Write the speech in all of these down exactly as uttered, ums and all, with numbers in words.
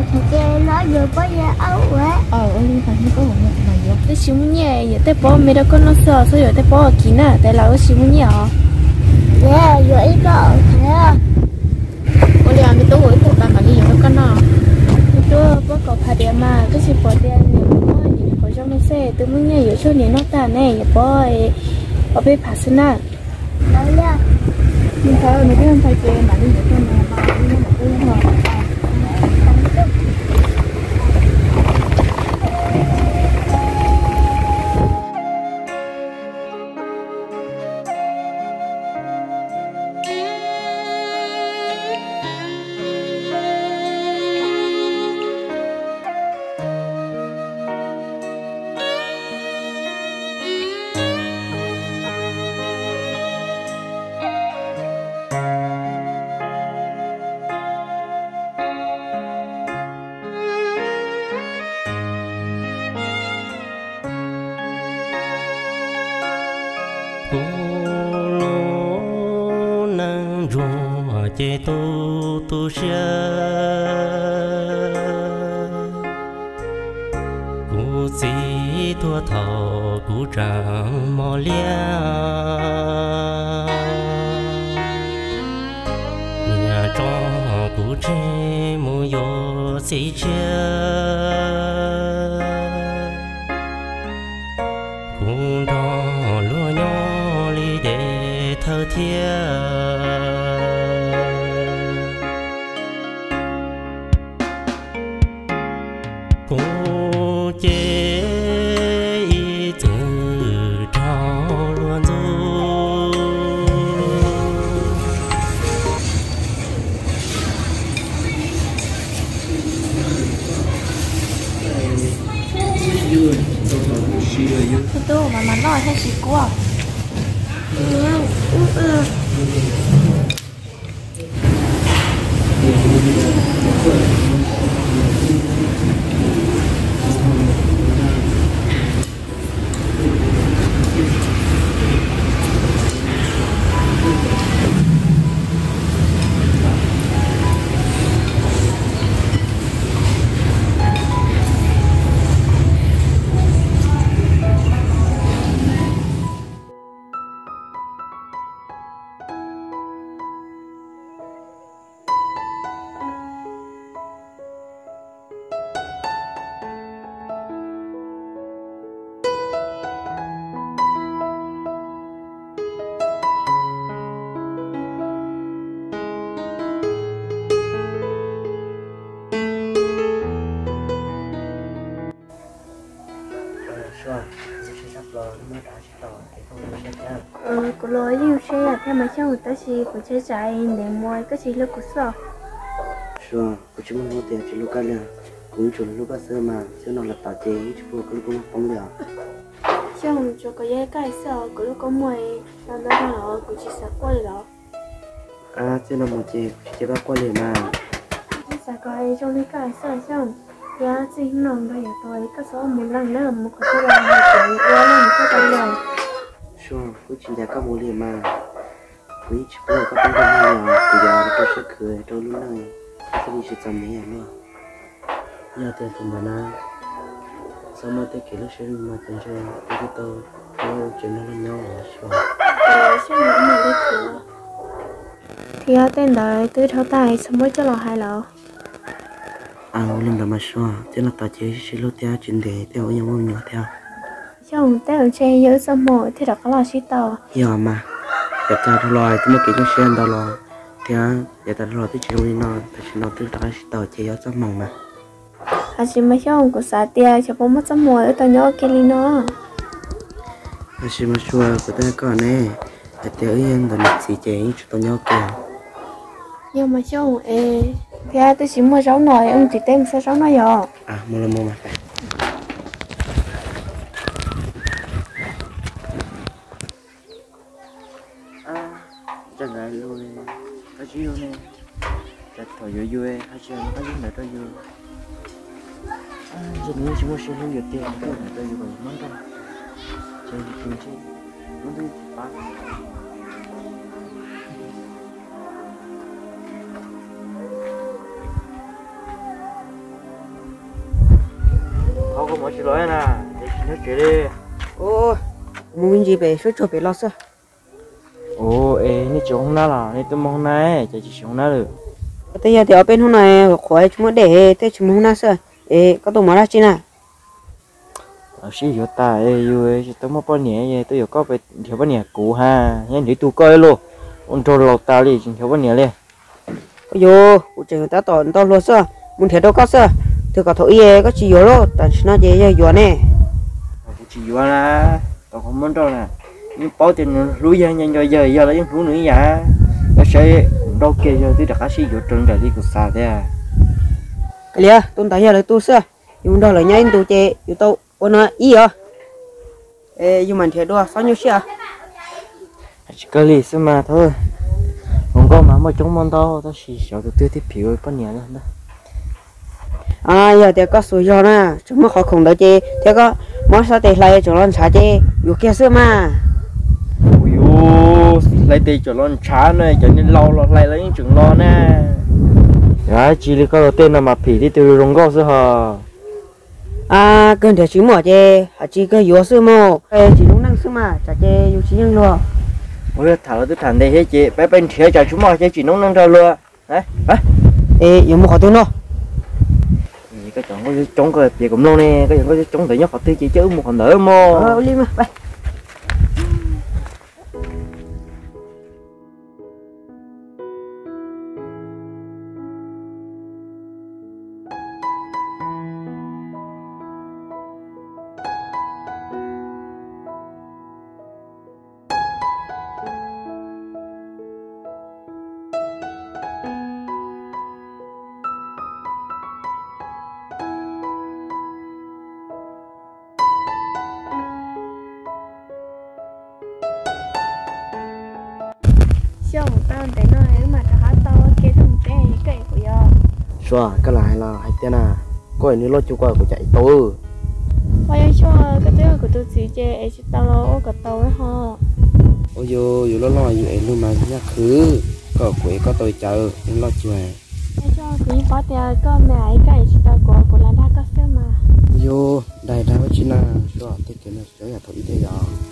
Chị nó vừa có da ấu quá. ờ ơi đi phải có một mà vô cái xíu nhẹ vậy tới bỏ mấy đứa con nó sợ sao rồi tới bỏ ở kín à tại là cái xíu nhẹ Dạ, vừa ít có thế à. có lẽ mình tôi hỏi tụi bạn mà đi rồi con nào tôi có có phải để mà cái gì bỏ tiền nhiều quá thì có trong nó xe tôi mới nghe ở chỗ này nó ta này bỏ bỏ bê phá sinh à Đó nha. mình thấy nó cái anh phải chơi mà đi ở chỗ này mà đi nó mà tôi không chế tu tu sơ cú sĩ thua thọ cú trăng mò lia nhà cho cú chế mu yo sĩ chơi cú đó lúa nhỏ li để thơ thiên cô chế từ trao luôn du tôi mà mà nói hay gì quá ờ cô lối yêu xe theo mà sao người ta chỉ có chơi chạy để mua cái gì lúc có sợ sure cô chỉ muốn mua tiền chỉ lúc cái liền cũng chuẩn lúc bao giờ mà chứ nó là tạo chế chỉ vừa cứ cũng không được xong cho cái dây cái sợ cứ lúc có mùi làm nó bảo cũng chỉ sợ qua đó à chứ nó một chị chỉ bao qua liền mà sợ cái trong cái sợ xong giá chỉ nòng đây thôi cái số một lần nữa một cái số lần một cái quá là một cái lần sure cô chỉ để các mối liền mà cô chỉ vừa các công việc nhiều thì giờ tôi sẽ cười tôi lúc này tôi đi sẽ chăm mấy luôn giờ tiền thằng bà na sau mà tới kỷ lúc sẽ mà tiền cho tôi tôi tôi chuyện nó lên nhau là sure ờ sao mà mình đi cửa thì ở tên đời tôi thao tài xong mới cho lò hai lò à lên đó mà xóa chứ là tao chỉ chỉ lót theo chuyện để theo những món nhỏ theo xong tới ở trên nhớ xong rồi thì đặt cái lò xí tàu hiểu mà để ta thôi rồi tôi mới kể cho xem đó rồi theo để ta rồi tôi chỉ muốn nói tôi chỉ nói tôi đặt cái tàu chỉ ở trong mỏng mà à chỉ mấy xong của xã tia cho bố mất xong rồi tao nhớ cái ly nó à chỉ mà xóa của ta còn nè để theo yên là một gì chế cho tao nhớ kìa nhưng mà xong ê thì tôi chỉ mua rau nồi ông chỉ tem sao rau nồi rồi à mua là mua mà à chẳng ai luôn cái gì luôn nè chặt thổi vui vui hay chơi nó có gì nữa tôi vui à giờ nếu chúng ta sẽ lưu được tiền cái này tôi vui mất đâu chơi kiếm chơi nó đi bán mua chỉ nói nè để chỉ nói chuyện đi ô muốn gì về số cho về lo sao ô êนี่chỗ không nào làนี่tôi mong này chỉ chỉ không nào được bây giờ thì ở bên hôm này khỏi chúng để thế chúng không nào sao ê có tôi mở ra chi nè ở xí chỗ ta ê yêu chỉ tôi mua bao nhiêu tôi có về thiếu bao nhiêu cũ ha nhớ để tôi coi luôn ông cho lọt tao đi thiếu bao nhiêu lên ôi yo u chừng ta tỏ tao luôn sao muốn thiệt đâu có sao thì có thổi ye có chỉ vô đâu但是那些要呢chỉ vô là tao không muốn đâu nè nhưng bao tiền lúa giờ nhanh rồi giờ giờ là những lúa nữa vậy nó sẽ đâu kia giờ tôi đặt cái gì vô trơn rồi đi cũng xa thế à cái gì tôi thấy giờ là tôi sao nhưng đâu là nhanh tôi chơi tôi tao ôn nói ý à ê nhưng mà thiệt đâu sao nhiêu xe chỉ có lì xem mà thôi không có mà mà chúng món đâu tao chỉ sợ tôi tiêu tiếp phiếu bao nhiêu nữa đó à giờ thì có số giờ nè chúng mà khó không đâu chứ thế có món sao thì lại cho nó trả chứอยู่kia xưa mà ôi lại thì cho nó trả này cho nên lâu lâu lại lấy những chuyện lo nè à chỉ là có tên là mà phỉ thì từ rong gạo xưa hả à cần thể chỉ mở chứ à chỉ cái yếu xưa mà chỉ đúng năng xưa mà trả chứ yếu chỉ năng luôn ôi thảo tôi thằng đây hết chị bé bên thiệt trả chúng mà chỉ đúng năng thôi luôn đấy đấy ê yếu một khó tôi nó cái chọn có chống cái gì cũng luôn nè cái có chống tự nhất họ tiêu chỉ chứ một phần nữa mà ờ đi mà bay xong tao để nó ấy mà thằng tao kia thằng té cái của yo xóa cái lại là hai tên à có ai nữa lo chịu qua của chạy tôi bây giờ cho cái thứ của tôi chỉ chơi ấy chỉ tao lo cái tao ấy ho ôi yo yo lo lo yo em luôn mà nhá khứ có quỷ có tôi chờ em lo chịu à bây giờ thì có tiền có mẹ ấy cái chỉ tao của của là đã có sớm mà yo đây đây với chị na xóa thì cái này sẽ là thôi thế rồi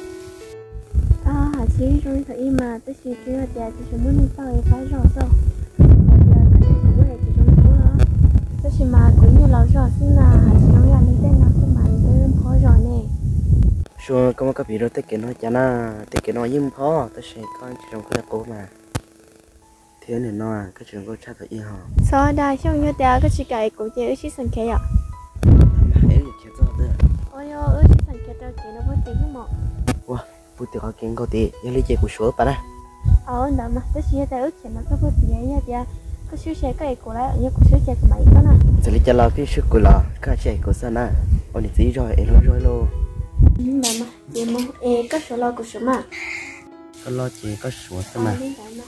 à chỉ rồi thì mà tôi chỉ chỉ là tiền chỉ muốn đi tao phải rõ rồi bây giờ tôi chỉ có thể chỉ trong phố đó tôi chỉ mà cũng như là rõ xin là chỉ nói là lấy tên là không mà tôi khó rõ nè xóa có một cái video tới cái nó chả na tới cái nó nhưng khó tôi sẽ coi chỉ trong cái cố mà thế này nó cái chuyện có chắc là yên hả sau đây xong như thế cái chỉ cái của chị chỉ sản kia ạ hãy được chết rồi đấy ôi ơi chỉ sản kia đâu chị nó có tiếng mà wow bút tiêu học kiến có tí nhưng lý giải của số bạn à ờ đó mà tôi chỉ thấy ước chỉ nó có bút tiếng như thế có siêu xe cái của lại như của siêu xe của mày đó nè sẽ lý giải là cái sức của là cái chạy của sao nè ôi gì rồi em rồi luôn đó mà chị mà ê có số lo của số mà có lo chị có số sao mà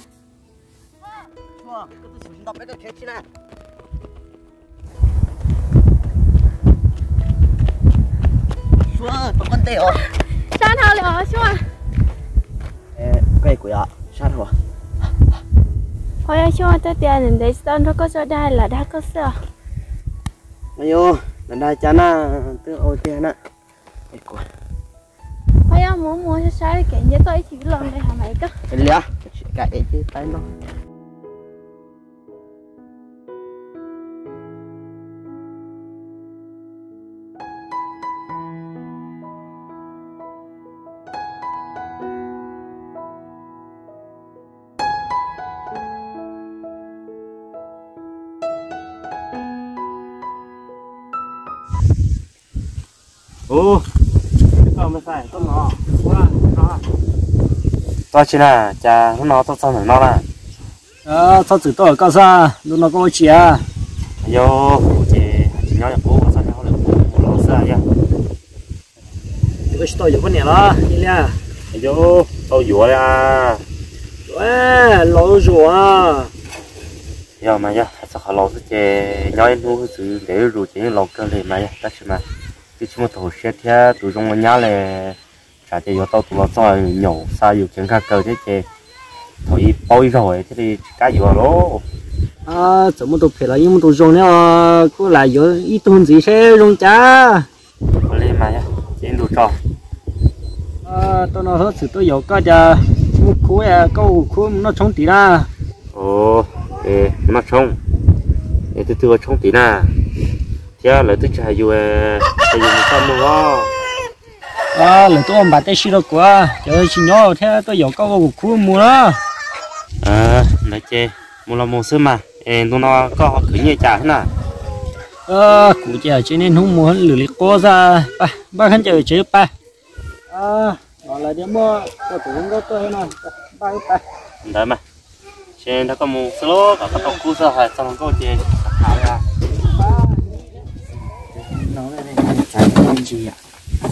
xóa có con tê hả sao thao liệu xóa cái của ạ sao hả hồi ấy xóa tới tiền nên đấy sao nó có số đây là đã có số ai yo lần đây chán à tôi ôi tiền á cái của hồi ấy muốn mua cho sai cái như tôi chỉ lần đây hả mày cơ cái lẽ cái chứ tay nó ô tao mới phải tao nó quá nó tao chỉ là cha nó tao sao nó là ờ tao tự tao ở cao xa lúc nó có chị à yo chị chị nói là bố sao nó là bố bố lo xa vậy cái tao có nè đó đi nha yo tao dùa à ê lâu rồi à yo mà ya sao họ lo thế nói nó sự để rồi chị lo cái này mà ya ta chỉ mà thì chúng tôi sẽ theo tụi trong nhà này trả tiền cho tao tụi nó cho nhổ saoอยู่เคียงข้างเกิดthế chứ thôi bôi rồi thế thì cái gì đó à怎么都赔了，因为都扔了，过来有一吨子些扔家。 mà nhá trên đủ trò ờ tôi nói hết sự tôi giàu có giờ một khối à câu khối nó chống tí ra ồ ê mà trông ê từ từ trông tí nè thế là tôi chạy dù chạy dù một trăm mua à là tôi ông bà tây xí đâu quá chờ xin nhớ thế tôi giàu có câu khối mua đó à nói chơi mua là mua sớm mà ê tôi nó có khởi nhẹ trả thế nào ờ cụ chờ cho nên không muốn lử lý cô ra ba ba khăn chờ chế ba à gọi là điểm mua tôi cũng không có tôi nào ba ba đấy mà trên đó có một số cả các tàu cũ sao hay xong có chơi hại à nó đây này trái cái gì ạ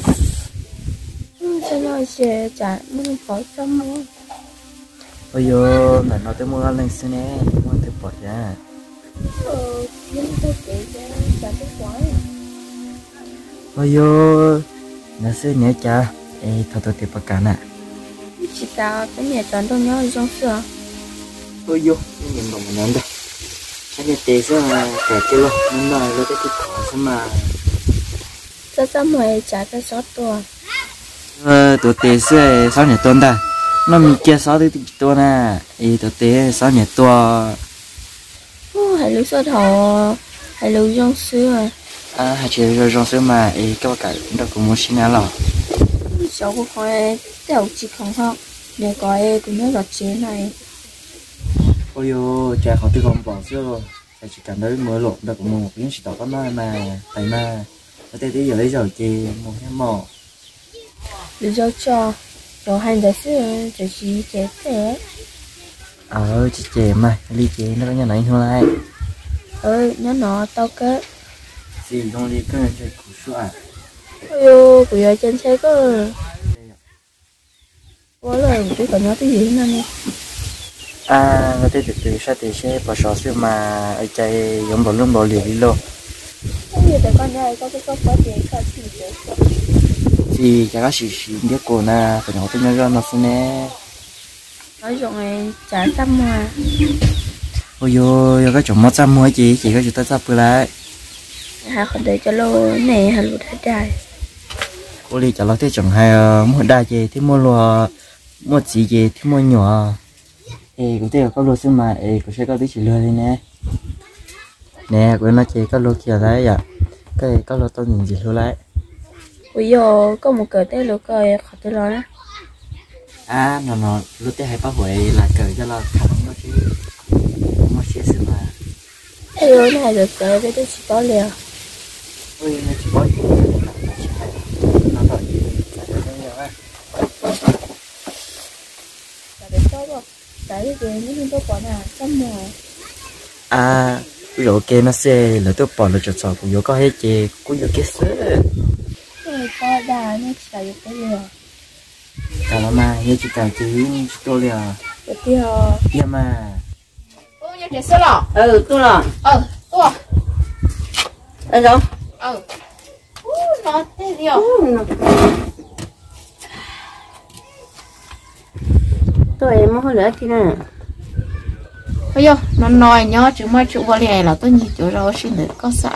cho nó sẽ trả mình có cho mua bây giờ là nó tới mua lên xe nè mua tới bỏ ra ờ nhưng tôi kể ra trả cái quái bây giờ nó sẽ nhớ cha ê thôi tôi tiếp bạc cả nè chị ta cái nhà chọn đâu nhớ trong sữa bây giờ nhìn đồng mình đây cái này tê sao mà cả cái luôn nên là nó cái khó sao mà cho cho mày trả cái số tuổi ờ tụi tê sẽ sáu nhật tuần ta nó mình kia sáu tới tuần nè ê tụi tê sáu nhật tuần ô hay lưu số thọ hay lưu trong sữa à hay chỉ rồi trong số mà ê cái cái nó cũng muốn xin nào cháu có coi tiểu chỉ không học để coi cũng nhớ là chế này ôi yo cha họ tư còn bỏ xưa cha chỉ cảm thấy mới lộn được một miếng chỉ tỏ có mà mà tại mà ở đây bây giờ lấy rồi chị một cái mỏ lưu cho cho rồi hành để sữa rồi chỉ chế thế ờ chị chè mà ly chè nó có nhà này không lại ơi nhớ nó tao kết gì không ly cái này chơi củ sữa à ôi của giờ trên xe có có lời một chút còn nhớ cái gì nữa nè à người ta từ từ sao thì sẽ bỏ sò xưa mà ở chơi giống bỏ luôn bỏ liều đi luôn không như tại con này có cái có có tiền có gì để thì chả có gì gì biết cô na phải nói tôi nhớ ra nó xin nè nói chung này trả trăm mà ôi yo cái chỗ mất trăm mua chị chỉ có chúng ta sắp lại hà còn để cho lô này hà lụt hết trời cô đi chả lo thế chẳng hay mua đa gì thì mua lúa mua chỉ gì thì mua nhỏ ê cũng thế có lúa xưa mà ê cũng sẽ có tí chỉ lúa đi nè nè của nó chỉ có lúa kia đấy à cái có lúa to nhìn gì lúa lại bây giờ có một cờ té lúa cờ khỏi tới lo đó à nó nó lúa té hay bao huệ là cờ cho lo thằng nó chứ nó sẽ xưa mà cái lúa này được cờ với tôi chỉ có liều ôi nó chỉ có nó rồi để cho vào cái gì nó không có quả nào trăm mùa à rồi cái nó sẽ là tôi bỏ được cho sò cũng có hết chị cũng có cái sữa rồi có đà nó chỉ là cái liều cả là mà như chị cảm chứ tôi là cái tiêu nhưng mà ô nhớ để sữa lọ ừ tôi là ờ tua ở đâu ờ nó thế gì tôi em mới lỡ thì nè bây giờ nó nói nhớ chứ mà chịu vào này là tôi nhìn chỗ rồi xin được có sợ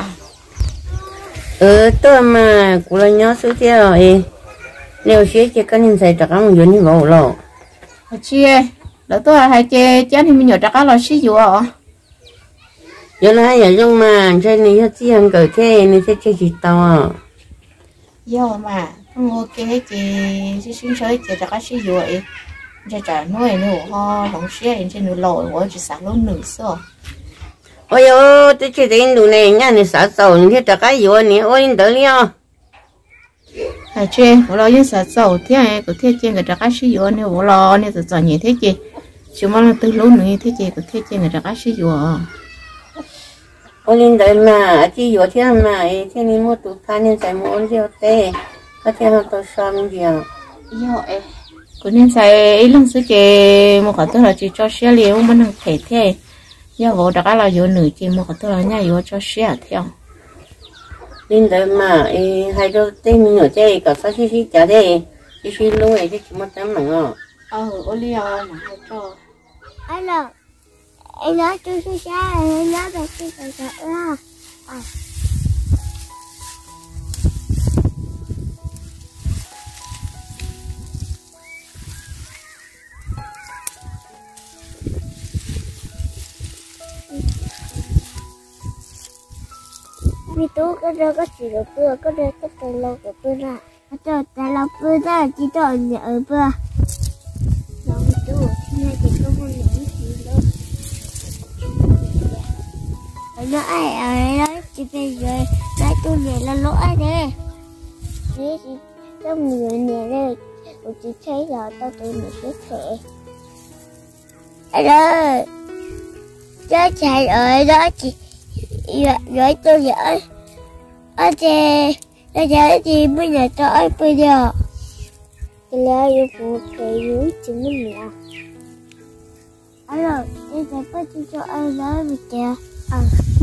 ừ tôi mà cũng là nhớ số tiền rồi nếu xí chỉ có nhìn thấy chắc ăn nhiều như vậy rồi chia là tôi hay chơi chứ thì mình nhớ chắc là xí dụ à giờ là giờ trong mà trên này hết tiền cỡ thế này sẽ chơi gì tao à giờ mà không ok chị xí xí chơi chị chắc xí dụ ấy giờ trả nuôi nữa ho không xí anh trên nửa lội của chị sáng luôn nửa xưa ôi yo tôi chơi đến đủ này nha này sợ sầu này chắc cái gì này ôi đỡ đi à hay chơi我老有啥走天个天见个这个是有呢我老呢就做你天见就嘛từ lúc này thiên见个天见个这个是有 ôi lên đấy mà chỉ có thế mà thế này mua tủ khăn nên phải mua rượu tê có thể là tôi xong rượu yo ấy cô nên xài lần xưa chị một cái tôi là chị cho xe liền mình hàng thể thế giờ vô đó là vô nữ chị một cái tôi là nhà vô cho xe theo lên đấy mà hai đứa tên mình ở đây có sao xí xí chả đây xí xí luôn ấy chứ chỉ một tấm mà ngó ờ Olio mà hai cho alo anh nói chú sư cha anh nói về cái cái cái à vì tú cái đó có chỉ được bữa có đây có tay lâu của bữa ra có tay tay lâu bữa ra chỉ cho nhớ bữa lâu vì tú thì này thì có một những gì đâu nó ai ở đó chỉ bây giờ nói tôi này là lỗi đấy thế thì trong người này đây tôi chỉ thấy là tao tụi mình sẽ thể ở đó chắc chạy ở đó chị rồi tôi giỡn ở đây nó giỡn gì bây giờ tôi bây giờ thì là yêu phụ cái yếu chính mình mẹ ở rồi đây là có chị cho anh đó bị kìa à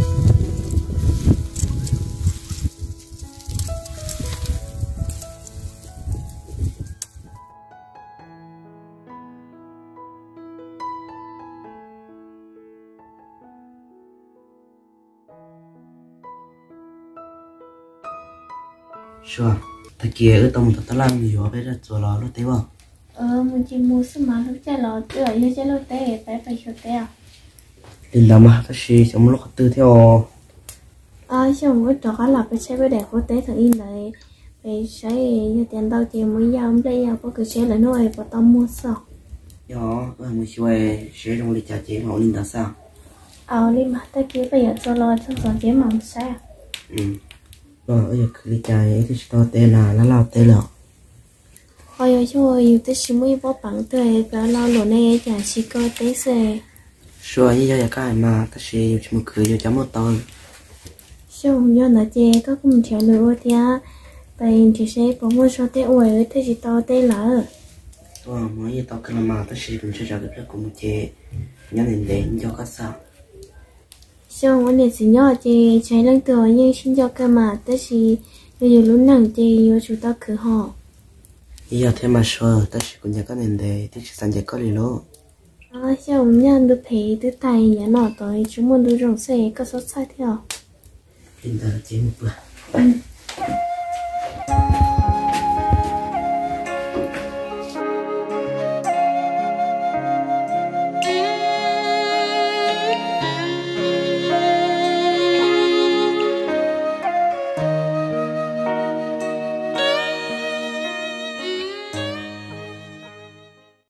Sure, ta kia ở trong ta làm gì vậy bây giờ cho nó nó thế bao? Ờ, mình chỉ mua sắm mà lúc chơi lò tựa như chơi lò tè, phải phải chơi tè. Đến đâu mà ta xí trong lúc tư theo. À, xong với trò là phải chơi với đẹp của tế thằng in lại, phải chơi như tiền đâu thì mới giao hôm nay giao có cái chơi là nuôi và tao mua sao? Yo, tôi mới chơi chơi trong lịch trả chế họ linh đã sao? À, đi mà ta kia bây giờ cho lò cho dọn chế mỏng sao? Ừ. Rồi bây giờ cứ lịch trả ấy thì cho tên là nó lao tên là. Hồi giờ cho yêu tới chỉ mới bỏ bằng tuổi và lo lỗ này chẳng chỉ có tế xe. Sure, như vậy cái mà ta sẽ yêu cho một cười yêu cho một tôi. Xong do nó chê có cùng chèo nữa thì á, tại chỉ sẽ có một số tế uể thế chỉ to tế lỡ. Tôi mới như tao cứ làm mà ta sẽ đừng cho cho cái cùng chế nhớ đến đến cho các sao. Xong vấn đề chỉ nhỏ chê cháy lăng tựa nhưng xin cho cơ mà tất chỉ bây giờ lúc nào chê yêu chúng ta cứ họ. Bây giờ thêm mà sure ta sẽ cùng nhớ các nền đề thì sẽ dành có lý lỗ. À, xong nhận được thấy từ tay nhá nọ tới chúng muốn được rộng xe có sốt sai theo. Hiện tại chế một bữa. Ừ.